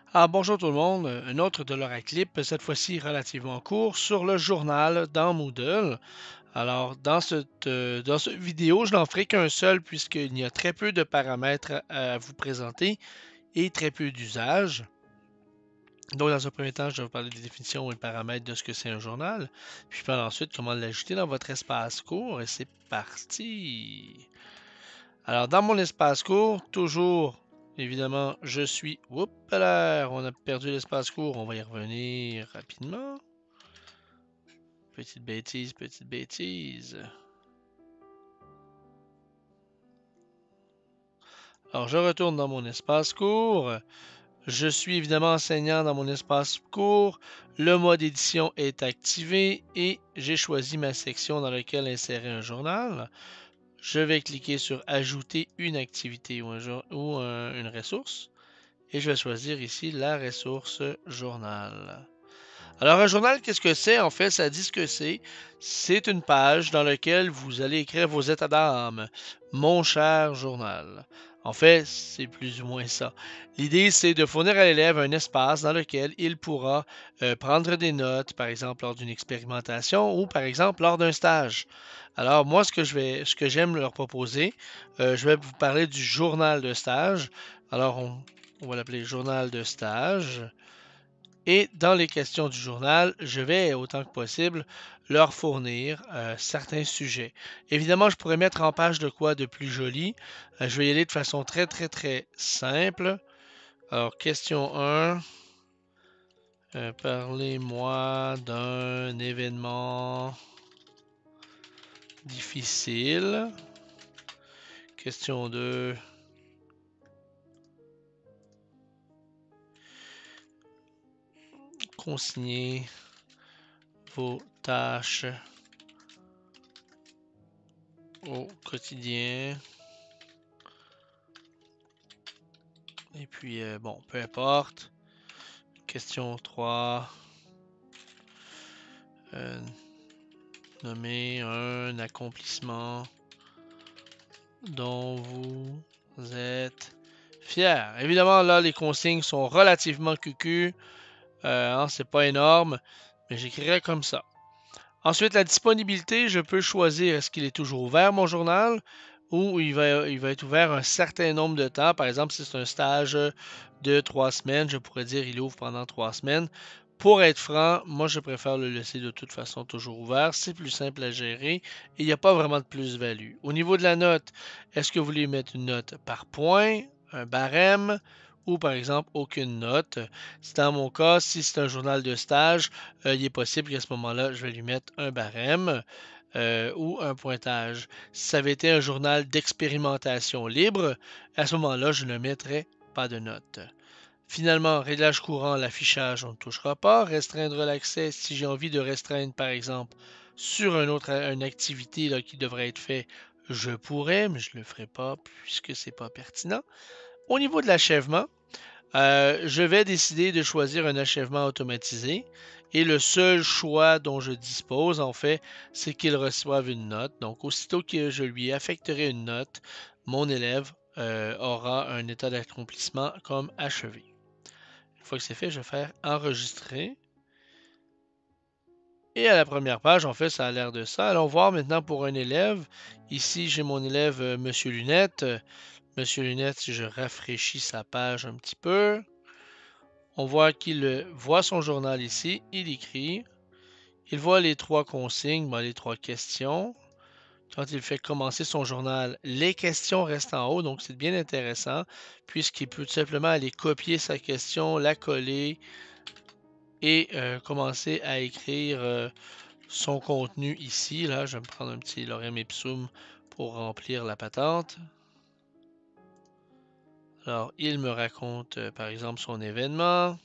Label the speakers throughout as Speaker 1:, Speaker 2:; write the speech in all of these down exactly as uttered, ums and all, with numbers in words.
Speaker 1: Ah, bonjour tout le monde, un autre de l'Oraclip, cette fois-ci relativement court, sur le journal dans Moodle. Alors, dans cette, euh, dans cette vidéo, je n'en ferai qu'un seul puisqu'il y a très peu de paramètres à vous présenter et très peu d'usages. Donc, dans un premier temps, je vais vous parler des définitions et paramètres de ce que c'est un journal, puis par ensuite comment l'ajouter dans votre espace court, et c'est parti! Alors, dans mon espace court, toujours, évidemment, je suis... Oups là, on a perdu l'espace court, on va y revenir rapidement. Petite bêtise, petite bêtise. Alors, je retourne dans mon espace court. Je suis évidemment enseignant dans mon espace court. Le mode édition est activé et j'ai choisi ma section dans laquelle insérer un journal. Je vais cliquer sur Ajouter une activité ou, un, ou un, une ressource. Et je vais choisir ici la ressource journal. Alors, un journal, qu'est-ce que c'est? En fait, ça dit ce que c'est. C'est une page dans laquelle vous allez écrire vos états d'âme. Mon cher journal. En fait, c'est plus ou moins ça. L'idée, c'est de fournir à l'élève un espace dans lequel il pourra euh, prendre des notes, par exemple lors d'une expérimentation ou par exemple lors d'un stage. Alors, moi, ce que je vais, ce que j'aime leur proposer, euh, je vais vous parler du journal de stage. Alors, on, on va l'appeler journal de stage. Et dans les questions du journal, je vais, autant que possible, leur fournir euh, certains sujets. Évidemment, je pourrais mettre en page de quoi de plus joli. Euh, je vais y aller de façon très, très, très simple. Alors, question un. Euh, Parlez-moi d'un événement difficile. Question deux. Consignez vos tâches au quotidien. Et puis, euh, bon, peu importe. Question trois. Euh, nommer un accomplissement dont vous êtes fier. Évidemment, là, les consignes sont relativement cucu. Euh, hein, c'est pas énorme, mais j'écrirai comme ça. Ensuite, la disponibilité, je peux choisir est-ce qu'il est toujours ouvert, mon journal, ou il va, il va être ouvert un certain nombre de temps. Par exemple, si c'est un stage de trois semaines, je pourrais dire il ouvre pendant trois semaines. Pour être franc, moi, je préfère le laisser de toute façon toujours ouvert. C'est plus simple à gérer et il n'y a pas vraiment de plus-value. Au niveau de la note, est-ce que vous voulez mettre une note par point, un barème ou par exemple aucune note? C'est dans mon cas, si c'est un journal de stage, euh, il est possible qu'à ce moment-là, je vais lui mettre un barème euh, ou un pointage. Si ça avait été un journal d'expérimentation libre, à ce moment-là, je ne mettrais pas de note. Finalement, réglage courant, l'affichage, on ne touchera pas. Restreindre l'accès, si j'ai envie de restreindre, par exemple, sur un autre, une activité là, qui devrait être faite, je pourrais, mais je ne le ferai pas puisque ce n'est pas pertinent. Au niveau de l'achèvement, euh, je vais décider de choisir un achèvement automatisé. Et le seul choix dont je dispose, en fait, c'est qu'il reçoive une note. Donc, aussitôt que je lui affecterai une note, mon élève euh, aura un état d'accomplissement comme achevé. Une fois que c'est fait, je vais faire enregistrer. Et à la première page, en fait, ça a l'air de ça. Allons voir maintenant pour un élève. Ici, j'ai mon élève euh, Monsieur Lunette. Monsieur Lunette, si je rafraîchis sa page un petit peu, on voit qu'il euh, voit son journal ici. Il écrit. Il voit les trois consignes, ben, les trois questions. Quand il fait commencer son journal, les questions restent en haut, donc c'est bien intéressant, puisqu'il peut tout simplement aller copier sa question, la coller et euh, commencer à écrire euh, son contenu ici. Là, je vais me prendre un petit lorem ipsum pour remplir la patente. Alors, il me raconte euh, par exemple son événement.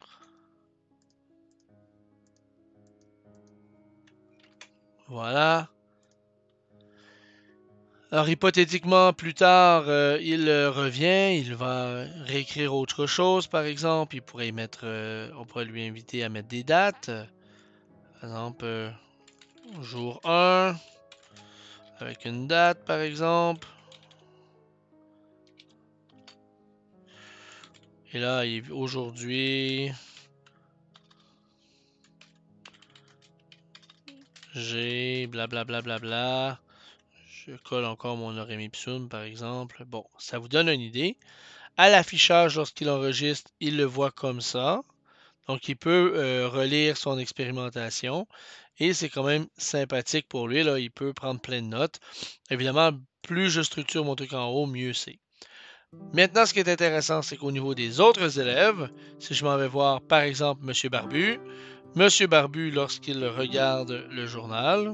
Speaker 1: Voilà. Alors, hypothétiquement, plus tard, euh, il euh, revient, il va réécrire autre chose, par exemple. Il pourrait y mettre, euh, on pourrait lui inviter à mettre des dates. Par exemple, euh, jour un, avec une date, par exemple. Et là, aujourd'hui, j'ai blablabla. Bla, bla, bla. Je colle encore mon lorem ipsum, par exemple. Bon, ça vous donne une idée. À l'affichage, lorsqu'il enregistre, il le voit comme ça. Donc, il peut euh, relire son expérimentation. Et c'est quand même sympathique pour lui. Là. Il peut prendre plein de notes. Évidemment, plus je structure mon truc en haut, mieux c'est. Maintenant, ce qui est intéressant, c'est qu'au niveau des autres élèves, si je m'en vais voir, par exemple, M. Barbu, M. Barbu, lorsqu'il regarde le journal,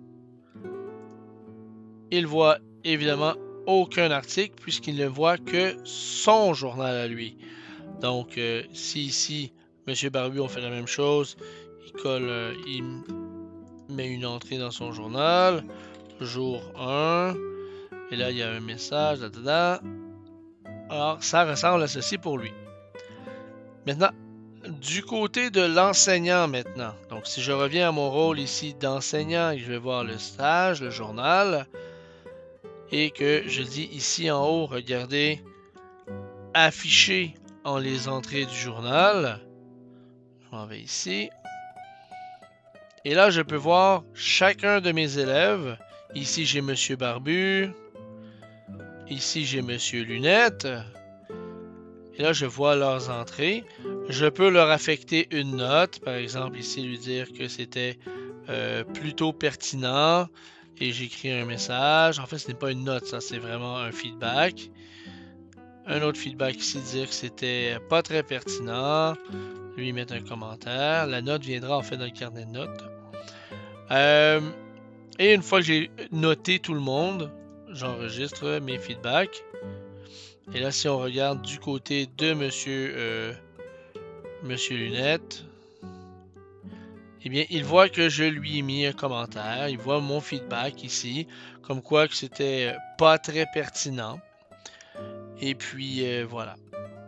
Speaker 1: il voit évidemment aucun article puisqu'il ne voit que son journal à lui. Donc, euh, si ici, M. Barbu, on fait la même chose, il colle, euh, il met une entrée dans son journal, jour un, et là, il y a un message, da, da, da. Alors, ça ressemble à ceci pour lui. Maintenant, du côté de l'enseignant maintenant, donc si je reviens à mon rôle ici d'enseignant et je vais voir le stage, le journal, et que je dis ici en haut, regardez, afficher en les entrées du journal, je m'en vais ici, et là je peux voir chacun de mes élèves. Ici j'ai M. Barbu, ici j'ai M. Lunette, et là je vois leurs entrées. Je peux leur affecter une note, par exemple ici lui dire que c'était euh, plutôt pertinent, et j'écris un message. En fait, ce n'est pas une note, ça c'est vraiment un feedback. Un autre feedback ici, dire que c'était pas très pertinent. Lui mettre un commentaire. La note viendra en fait dans le carnet de notes. Euh, et une fois que j'ai noté tout le monde, j'enregistre mes feedbacks. Et là, si on regarde du côté de Monsieur, euh, Monsieur Lunette, eh bien, il voit que je lui ai mis un commentaire. Il voit mon feedback ici, comme quoi que c'était pas très pertinent. Et puis, euh, voilà.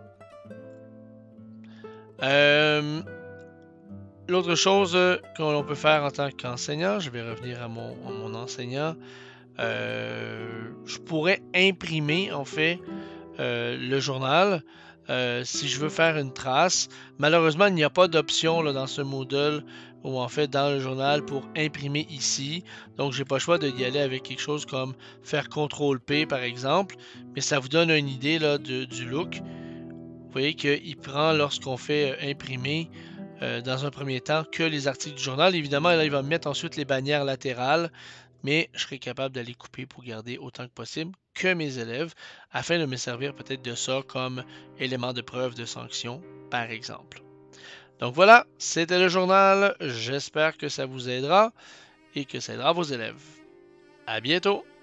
Speaker 1: Euh, L'autre chose que l'on peut faire en tant qu'enseignant, je vais revenir à mon, à mon enseignant, euh, je pourrais imprimer en fait euh, le journal euh, si je veux faire une trace. Malheureusement, il n'y a pas d'option dans ce Moodle ou en fait dans le journal pour imprimer ici. Donc, j'ai pas le choix d'y aller avec quelque chose comme faire contrôle P par exemple, mais ça vous donne une idée là, de, du look. Vous voyez qu'il prend lorsqu'on fait euh, imprimer euh, dans un premier temps que les articles du journal. Évidemment, là, il va mettre ensuite les bannières latérales, mais je serai capable d'aller couper pour garder autant que possible que mes élèves afin de me servir peut-être de ça comme élément de preuve de sanction, par exemple. Donc voilà, c'était le journal. J'espère que ça vous aidera et que ça aidera vos élèves. À bientôt!